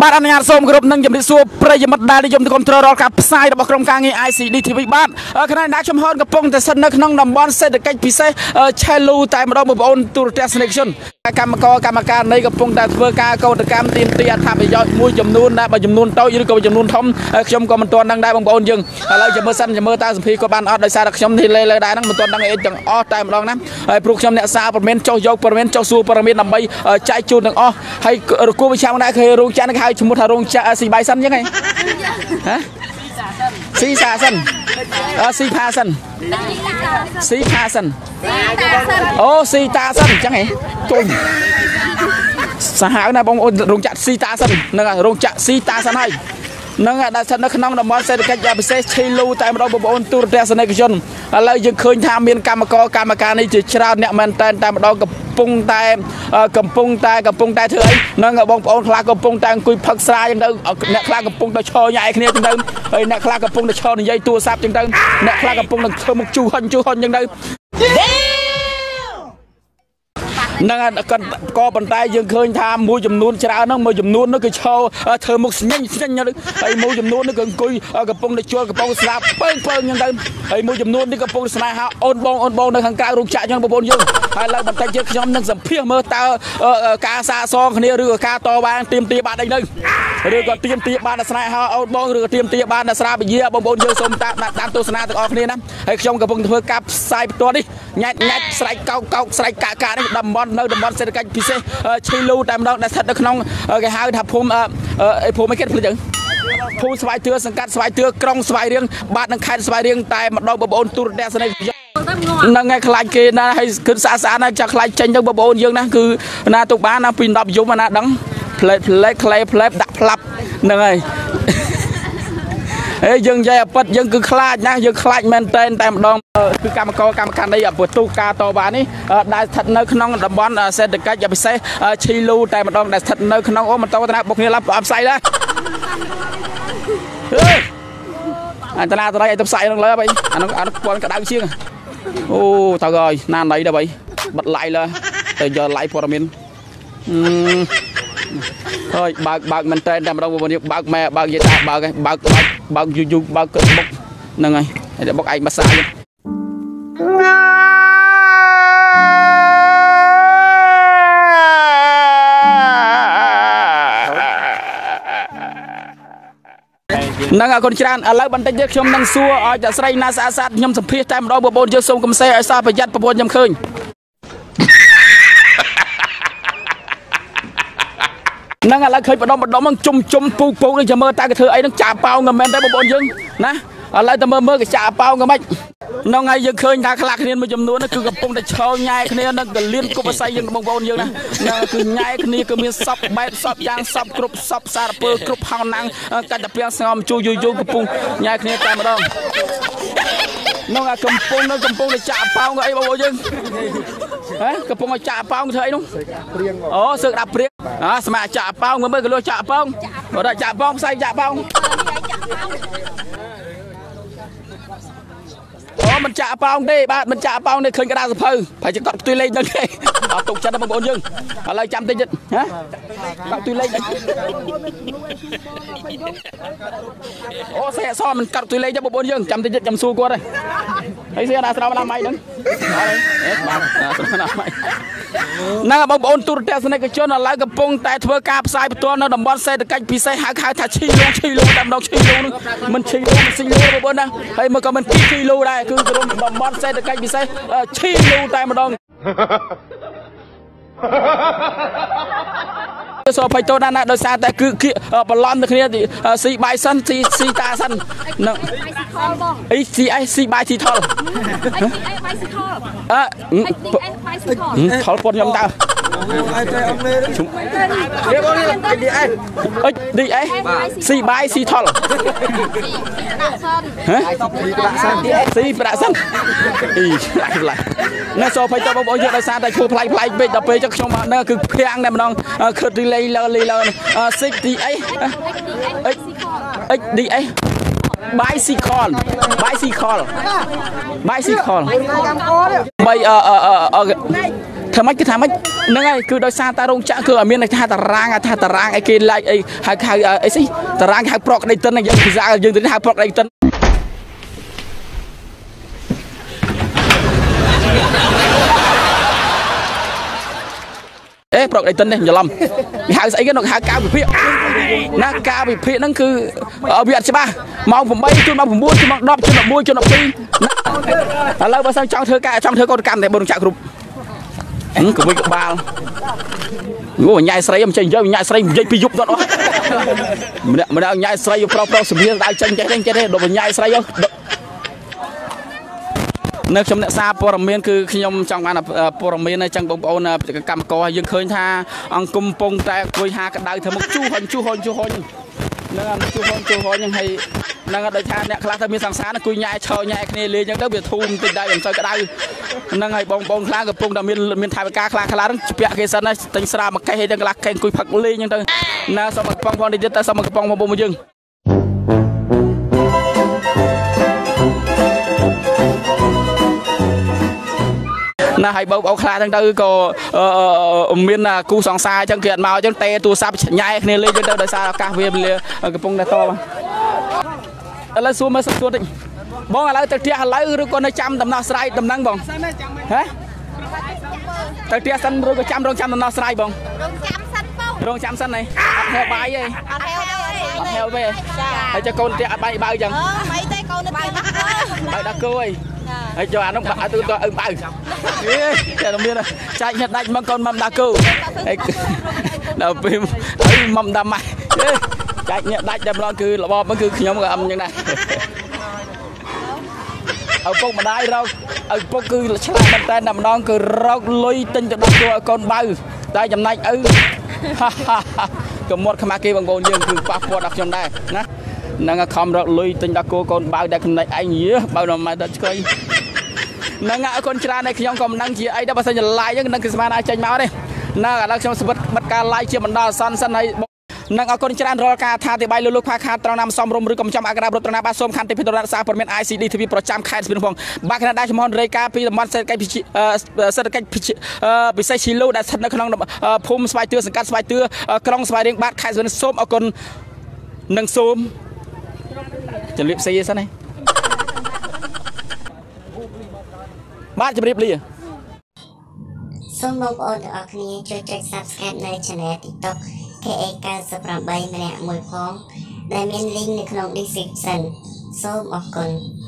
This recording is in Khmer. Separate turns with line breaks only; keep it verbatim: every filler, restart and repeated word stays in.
បាទអនុញ្ញាតសូមគោរពនឹងជំរាបសួរប្រិយមិត្តដែលនិយមគ្រប់គ្រងរាល់ការផ្សាយរបស់ក្រុមការងារ I C D T V បាទខណៈដែលខ្ញុំហនកំពុងតែស្ថិតនៅក្នុងតំបន់សេដ្ឋកិច្ចពិសេសឆេលូតែម្ដងបងប្អូនទូរទស្សនិកជនកម្មករកម្មការនៃកំពុងតែធ្វើការកោតកម្មទាមទារអត្ថប្រយោជន៍មួយចំនួនដែលបើចំនួនតូចឬក៏ចំនួនធំខ្ញុំក៏មិនទាន់ដឹងដែរបងប្អូនយើងឥឡូវចាំមើលសិនចាំមើលតើសម្ភារក៏បានអត់ដោយសារតែខ្ញុំនេះលេលើដែរហ្នឹងមិនទាន់ដឹងអីទាំងអស់តែម្ដងណាហើយព្រោះខ្ញុំអ្នកសារព័ត៌មានចុះយកព័ត៌មានចុះសួរព័ត៌មានដើម្បីចែកជូនទាំងអស់ហើយគួរវិជាដែរគឺរោងចក្រហ្នឹងហៅឈ្មោះថារោងចក្រស៊ីបៃសិនអញ្ចឹងហ៎ហ៎ស៊ីសាសិនអឺស៊ីផាសិនស៊ីផាសិនអូស៊ីតាសិនអញ្ចឹងហ៎ជុំសាហាវណាបងប្អូនរោងចក្រស៊ីតាសិនហ្នឹងរោងចក្រស៊ីតាសិនហើយនឹងដែលស្ថិតនៅក្នុងតំបន់សេដ្ឋកិច្ចពិសេសឆេលូតែម្ដងបងប្អូនទូរទស្សនិកជនឥឡូវយើងឃើញថាមានកម្មករកម្មការនេះជាច្រើនអ្នកមែនតែតែម្ដងកំពុងតែកំពុងតែកំពុងតែធ្វើអីនឹងបងប្អូនខ្លះកំពុងតែអង្គុយផឹកស្រាអញ្ចឹងទៅអ្នកខ្លះកំពុងតែឈរញ៉ៃគ្នាអញ្ចឹងទៅហើយអ្នកខ្លះកំពុងតែឈរនិយាយទូរស័ព្ទអញ្ចឹងទៅអ្នកខ្លះកំពុងតែធ្វើមុខជូហិញជូហិញអញ្ចឹងទៅនឹងក៏ប៉ុន្តែយើងឃើញថាមួយចំនួនច្រើនហ្នឹងមួយចំនួននោះគឺឈរធ្វើមុខស្ញិញស្ញិញហើយមួយចំនួននេះក៏អង្គុយកំពុងតែជួលកំពុងស្លាប់ពើងពើងអញ្ចឹងទៅហើយមួយចំនួននេះកំពុងស្នេហាអូនបងអូនបងនៅខាងក្រៅរោងចក្រអញ្ចឹងបងប្អូនយើងហើយឡើងបន្តិចទៀតខ្ញុំនឹងសម្ភាសមើលតើការសាកសងគ្នាឬក៏ការតវ៉ាទាមទារបានអីនៅឬក៏ទាមទារបានស្នេហាអូនបងឬក៏ទាមទារបានស្រាបយាបងប្អូនយើងសូមតាមតាមទស្សនាទាំងអស់គ្នាណាហើយខ្ញុំកំពុងធ្វើការផ្សាយផ្ទាល់នេះញ៉ាច់ញ៉ាច់ស្រែកកោកកោកស្រែកកាកានេះតំបន់នៅតំបន់សេដ្ឋកិច្ចពិសេសឆេលូតែម្ដងដែលស្ថិតនៅក្នុងគេហៅថាភូមិអីភូមិអីគេភ្លេចទៅភូមិស្វាយទឿសង្កាត់ស្វាយទឿក្រុងស្វាយរៀងបាទនឹងខេត្តស្វាយរៀងតែម្ដងបងប្អូនទូរទស្សនិកជនហ្នឹងហើយខ្លាចគេណាហើយគិតស្អាតស្អាតណាចាស់ខ្លាចចេញទៅបងប្អូនយើងណាគឺណាទុកបានណាពីដប់យំណាដឹងផ្លេតផ្លេតក្លេផ្លេតដាក់ផ្លាប់ហ្នឹងហើយហេយើងនិយាយអពិតយើងគឺខ្លាចណាយើងខ្លាចមែនតែនតែម្ដងគឺកម្មករកម្មការនៃបន្ទុះការតវ៉ានេះដែលស្ថិតនៅក្នុងតំបន់សេដ្ឋកិច្ចពិសេសឆេលូតែម្ដងដែលស្ថិតនៅក្នុងអូម៉ូតូតាបុកគ្នាឡើងផ្សាយដែរអើយអញតាណាតរៃឲ្យទៅផ្សាយនឹងលើបីអានោះអានោះពណ៌ក្តៅជាងអូតើអើយណាណៃដែរបីបិទឡាយលើទៅយកឡាយព័ត៌មានហើយបើកបើកមែនតែនតែម្ដងបងប្អូនយើងបើកម៉ែបើកនិយាយថាបើកឯងបើកបើកបើកយូយូបើកបុកហ្នឹងហើយតែបុកឯងមកសាយហ្នឹងអរគុណច្រើនឥឡូវបន្តិចទៀតខ្ញុំនឹងសួរឲ្យតែស្រីណាស្អាតស្អាតខ្ញុំសម្ភាសតែម្ដងបងប្អូនយើងសូមកំសេឲ្យសោះប្រយ័ត្នប្រពន្ធខ្ញុំឃើញហ្នឹងឥឡូវឃើញបដុំបដុំហ្នឹងជុំជុំពូពូនេះចាំមើលតើគេធ្វើអីហ្នឹងចាប៉ោងក៏មែនដែរបងប្អូនយើងណាឥឡូវតែមើលមើលគេចាប៉ោងក៏មិនហ្នឹងហើយយើងឃើញថាខ្លះគ្នាមួយចំនួនគឺកំពុងតែឈរញ៉ែគ្នានឹងកលៀនគប់អាស័យយើងបងប្អូនយើងណាហ្នឹងគឺញ៉ែគ្នាគឺមានសពបែបសពយ៉ាងសពគ្រប់សពសារពើគ្រប់ហោណាំងកាច់តែពាំងស្ងំជួយយូរយូរកំពុងញ៉ែគ្នាតែម្ដងនោះអាកំពុងនៅកំពុងតែចាក់ប៉ោងក៏អីបងប្អូនយើងហ៎កំពុងតែចាក់ប៉ោងធ្វើអីនោះអូសើកដាក់ព្រៀងអើស្មាចាក់ប៉ោងមើលមើលកលួចាក់ប៉ោងបើដាក់ចាក់ប៉ោងផ្សាយចាក់ប៉ោងអូមិនចាក់ប៉ោងទេបាទមិនចាក់ប៉ោងទេឃើញក្តារសភៅប្រហែលជាគាត់ផ្ទុយលេខនឹងទេអត់ទុកចិត្តទេបងប្អូនយើងឥឡូវចាំតិចទៀតហ៎គាត់ផ្ទុយលេខអូសេះអសមិនកាត់ផ្ទុយលេខទេបងប្អូនយើងចាំតិចទៀតចាំសួរគាត់ទេហើយសេះណាស្រោមណាម៉ៃហ្នឹងអត់ទេបាទស្រោមណាម៉ៃណាបងប្អូនទូរទស្សនិកជនឥឡូវកំពុងតែធ្វើការផ្សាយផ្ទាល់នៅតំបន់សេដ្ឋកិច្ចពិសេសហៅហៅថាឈីលូឈីលូតែម្ដងឈីលូនឹងមិនឈីលូមិនស៊ីលូបងប្អូនណាហើយមកក៏មិនឈីលូដែរគឺក្រុមតំបន់សេដ្ឋកិច្ចពិសេសឈីលូតែម្ដងសោភ័យតូនណាដោយសារតែគឺបន្លំទៅគ្នាស៊ីបាយសិនស៊ីស៊ីតាសិននឹងអីស៊ីអីស៊ីបាយស៊ីថលអឺថលពត់ខ្ញុំតើអីទៅអង់គ្លេសគេបងនេះឌីអេអិចឌីអេស៊ីបាយស៊ីថលហ៎ស៊ីប្រាក់សិនអីខ្លាចណាសោភ័យតូនបងប្អូនយកដោយសារតែឈ្មោះប្លែកប្លែកពេកដល់ពេលចឹងខ្ញុំមកនៅគឺភាំងតែម្ដងខិតរីលេលើលេលើស៊ីឌីអេអិចអិចឌីអេ bicycle bicycle bicycle បីអឺអឺធ្វើម៉េចគឺថាម៉េចហ្នឹងហើយគឺដោយសារតែរោងចក្រគឺអត់មានថាតារាងថាតារាងអីគេឡាយអីហៅហៅអីស្អីតារាងហៅប្រកក្តីតិនយើងភាសាយើងទៅហៅប្រកក្តីតិនអេប្រកក្តីតិននេះច្រឡំគេហៅស្អីគេនោះហៅកៅវិភាគណាកៅវិភាគហ្នឹងគឺវាអត់ច្បាស់ម៉ោងeightជួនម៉ោងnineជួនម៉ោងtenជួនelevenជួនtwelveឥឡូវបើសិនចង់ធ្វើការចង់ធ្វើកោតកម្មតែបុរចាក់គ្រប់អឺក៏វិញក្បាលងូញ៉ៃស្រីមិនចេះនិយាយញ៉ៃស្រីនិយាយពីយប់ដល់អស់ម្នាក់ម្នាក់ញ៉ៃស្រីប្រុសប្រុសសម្ភារដៅចេញចេះចេះចេះដល់ញ៉ៃស្រីនៅខ្ញុំអ្នកសារព័ត៌មានគឺខ្ញុំចង់បានព័ត៌មានអញ្ចឹងបងប្អូនកម្មករយើងឃើញថាអង្គកំពុងតែអង្គុយហាក្តៅធ្វើមកជូហុញជូហុញជូហុញហ្នឹងជូហុញជូហុញហ្នឹងហើយហ្នឹងដោយថាអ្នកខ្លះទៅមានសង្សារអង្គុយញ៉ែឈរញ៉ែគ្នាលេងអញ្ចឹងទៅវាធូរបន្តិចដែរមិនសូវក្តៅហ្នឹងហើយបងប្អូនខ្លះកំពុងតែមានមានថវិកាខ្លះខ្លះហ្នឹងពាក់គេសិនណាទិញស្រាមួយកេះអីទាំងខ្លះកេះអង្គុយផឹកលេងអញ្ចឹងទៅណាសូមកំប៉ុងផងតិចទៅសូមកំប៉ុងបងប្អូនយើងណាហើយបើអូខ្លះហ្នឹងទៅក៏មានគូសង្សារអញ្ចឹងគេអត់មកអញ្ចឹងទេទូរស័ព្ទញ៉ែគ្នាលេងអញ្ចឹងទៅដោយសារឱកាសវាកំពុងតែតឥឡូវសួរមើលសួរតិចបងឥឡូវទៅផ្ទះឥឡូវឬក៏នៅចាំដំណោះស្រាយដំណឹងបងហ៎ទៅផ្ទះសិនឬក៏ចាំរងចាំដំណោះស្រាយបងរងចាំសិនហ៎អត់ហេវបាយទេអត់ហេវទេអត់ហេវទេហើយចុះកូនផ្ទះអត់បាយបើអញ្ចឹងអូមិនទេកូននៅបាយដាក់គោបាយដាក់គោអីហើយចូលអានោះបាក់ទៅទៅអឹងបើតែមានចាច់ញ៉ាត់ដាច់មកកូនមកដាក់គោហើយដល់ពេលហើយមកដាក់ម៉ាស់ចាច់ញ៉ាត់ដាច់តែម្ដងគឺរបបហ្នឹងគឺខ្ញុំក៏អឹមអញ្ចឹងដែរឪពុកម្ដាយរកឪពុកគឺឆ្លាតមែនតែម្ដងគឺរកលុយទិញទៅដាក់គោឲ្យកូនបើតែចំណែកឪក៏មាត់ខ្មាស់គេបងប្អូនយើងគឺប៉ះពាល់ដល់ខ្ញុំដែរណានឹងខំរកលុយទិញដាក់គោកូនបើតែចំណែកឯងយើបើដល់ម៉ែទៅឆ្កុយនឹងអរគុណច្រើនហើយខ្ញុំក៏មិនដឹងជាអីដែរបើសិនជា live ហ្នឹងនឹងគឺស្មានអាចចេញមកទេណាឥឡូវខ្ញុំស្បិតបិទការ live ជាបណ្ដោះអាសន្នសិនហើយនឹងអរគុណច្រើនរាល់ការថាទីបាយលុលោកខ្វះខាតត្រង់ណាមសំរុំឬក៏ចំអក្សររតនាបាទសូមខន្តីពិទរណសារព័ត៌មាន អាយ ស៊ី ឌី ធី វី ប្រចាំខេត្តស្ទឹងត្រែងបាទគណៈដាច់ចំហរាយការពីតំបន់សេដ្ឋកិច្ចសេដ្ឋកិច្ចពិសេសឈីឡូដែលស្ថិតនៅក្នុងភូមិស្វាយទឿសង្កាត់ស្វាយទឿក្រុងស្វាយរៀងបាទខេត្តស្ទឹងត្រែងសូមអរគុណនិងសូមជម្រាបលាសិនណាបាទជម្រាបលា
សូមបងប្អូនទាំងអស់គ្នាជួយចុច Subscribe នៅ Channel TikTok เค เอ ninety-eight ម្នាក់មួយផងដែលមាន link នៅក្នុង description សូមអរគុណ